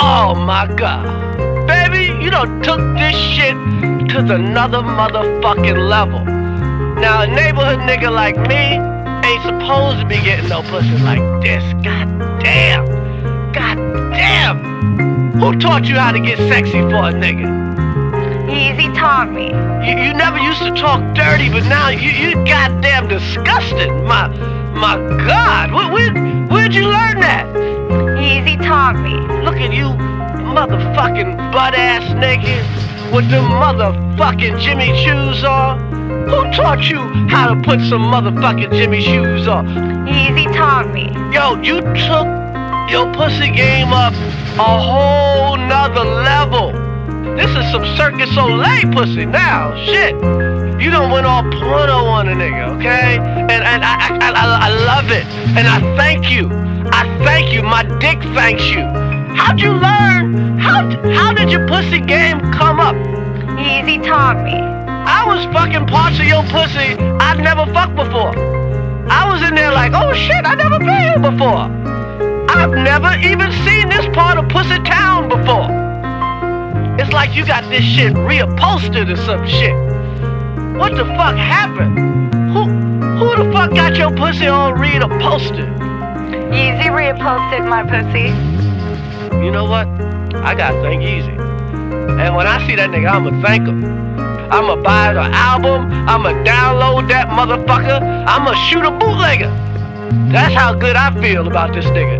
Oh my God. Baby, you done took this shit to another motherfucking level. Now a neighborhood nigga like me ain't supposed to be getting no pussy like this. God damn. God damn. Who taught you how to get sexy for a nigga? Yeezy taught me. You never used to talk dirty, but now you goddamn disgusting. My God. Where'd you learn that? Yeezy taught me. Look at you, motherfucking butt-ass nigga with them motherfucking Jimmy shoes on. Who taught you how to put some motherfucking Jimmy shoes on? Yeezy taught me. Yo, you took your pussy game up a whole nother level. This is some Circus Soleil pussy now. Shit. You done went all porno on a nigga, okay? And I love it. And I thank you. I thank you. My dick thanks you. How'd you learn? How did your pussy game come up? Yeezy taught me. I was fucking parts of your pussy I'd never fucked before. I was in there like, oh shit, I never been here before. I've never even seen this part of Pussy Town before. It's like you got this shit reupholstered or some shit. What the fuck happened? Who the fuck got your pussy all reupholstered? Yeezy reupholstered my pussy. You know what? I gotta thank Yeezy. And when I see that nigga, I'ma thank him. I'ma buy the album, I'ma download that motherfucker, I'ma shoot a bootlegger. That's how good I feel about this nigga.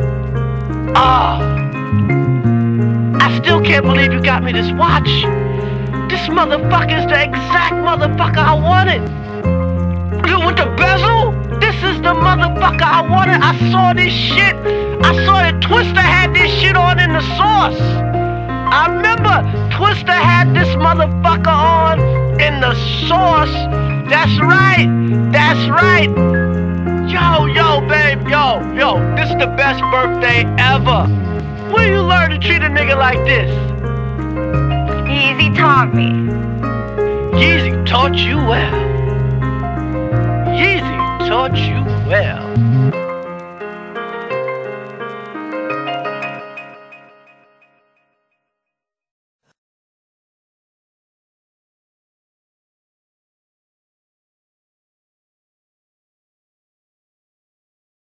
I still can't believe you got me this watch. This motherfucker's the exact motherfucker I wanted. With the bezel, this is the motherfucker I wanted. I saw this shit. I saw that Twister had this shit on in the Source. I remember Twister had this motherfucker on in the Source. That's right. That's right. Yo, babe, yo, this is the best birthday ever. Where you learn to treat a nigga like this? Yeezy taught me. Yeezy taught you well. Yeezy taught you well.